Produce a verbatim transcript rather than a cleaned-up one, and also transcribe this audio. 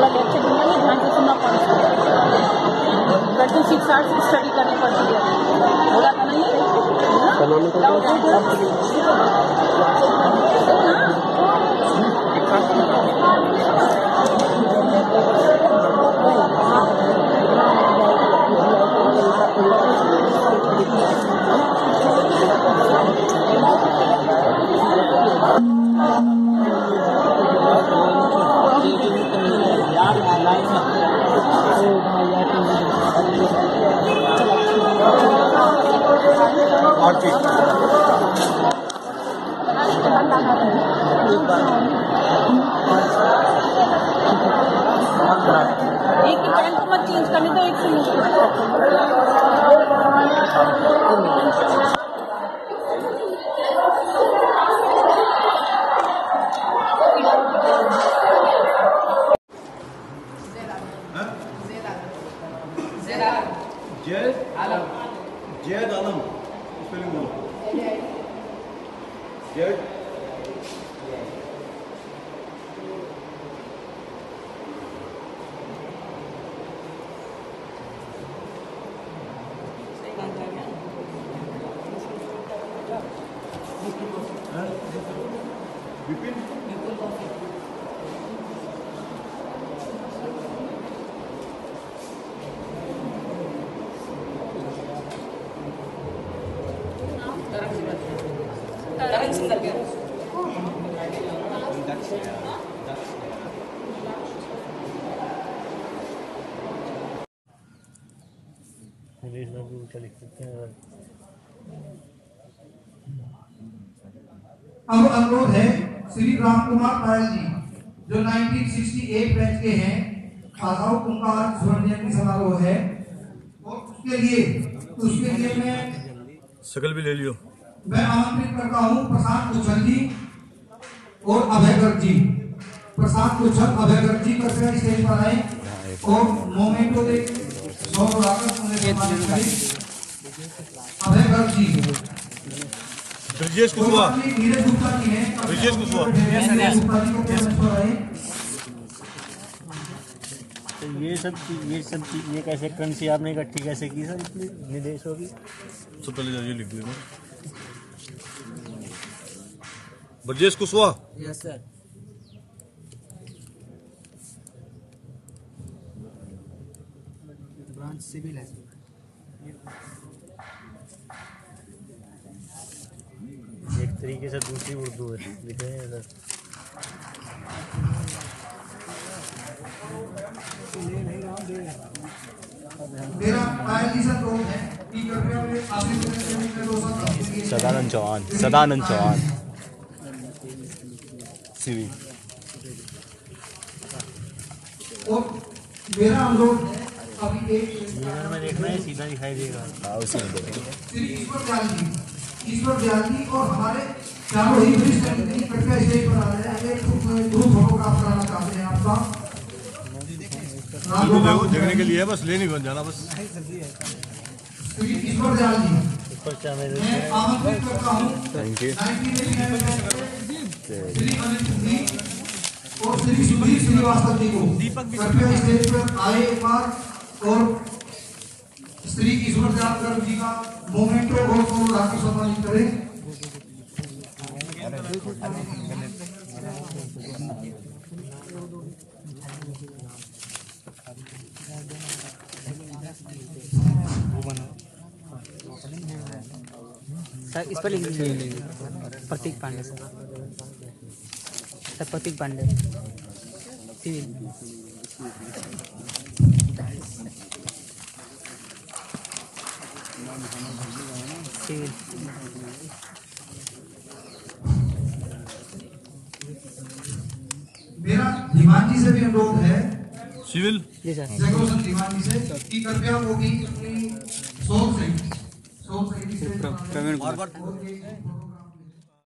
थोड़ा लेक्चर दूंगा ना, ध्यान से सुनना पड़ता है। गलती सीट साठ से स्टडी करनी पड़ती है, बोला था नहीं एक ही पेन को मत चेंज करने तो एक से यूज जैद आलम जैद आलम स्पेलिंग बोलो। जैद विपिन अब अनुरोध है श्री राम कुमार पायल जी जो उन्नीस सौ अड़सठ बैच के हैं, खासाऊ कुंकार स्वर्ण जयंती समारोह है और उसके लिए उसके लिए मैं शकल भी ले लियो। मैं आमंत्रित करता हूँ प्रशांत उछल जी और अभय गर्ग जी। प्रशांत उछल अभय गर्ग जी कृपया स्टेज पर आए और मोमेंटो दे सौ लाकर उन्हें सम्मानित करें। अभय गर्ग जी, ब्रिजेश कुशवाहा, नीरज गुप्ता जी हैं, ब्रिजेश कुशवाहा। तो ये सब ये सब ये कैसे करेंसी आपने इकट्ठी कैसे की सर इतनी निदेशों की? सबसे पहले ये लिख लेना Brijesh Kushwaha. Yes sir. Branch civil है। एक तरीके से दूसरी उर्दू है लिखे हैं इधर। मेरा पायल जी से दोस्त है कि कृपया वे आशीष सदानंद चौहान सदानंद चौहान सिविल। और मेरा अनुरोध है अभी एक मिरर में देखना है सीधा दिखाई देगा। हाँ उसी में देखेंगे। श्री ईश्वर दयाल जी ईश्वर दयाल जी और हमारे चारों ही वरिष्ठ अधिकारी कृपया स्टेज पर आ रहे हैं। एक ग्रुप फोटोग्राफ कराना चाहते हैं आपका। देखो देखने के लिए बस लेने बन जाना बस। श्री ईश्वर दयाल जी ऊपर क्या मेरे मैं आमंत्रित करता हूँ थैंक यू श्री अनिल जी और श्री सुधीर श्रीवास्तव जी को कृपया स्टेज पर आए एक बार और श्री ईश्वर दयाल जी का मोमेंटो और सोलह लाख सम्मानित करें। सर इस पर लिख दीजिए Prateek Pandey sir. Sir Prateek Pandey civil. Civil मेरा धीमान जी से भी अनुरोध है सिविल जी सर। जगरोशन धीमान जी से कि कृपया वो भी अपनी शौक से शौक से प्रवीण कुमार।